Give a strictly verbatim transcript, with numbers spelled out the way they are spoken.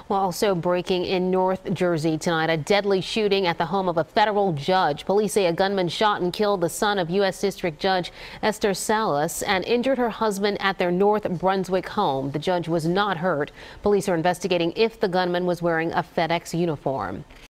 Well, also breaking in North Jersey tonight, a deadly shooting at the home of a federal judge. Police say a gunman shot and killed the son of U S District Judge Esther Salas and injured her husband at their North Brunswick home. The judge was not hurt. Police are investigating if the gunman was wearing a FedEx uniform.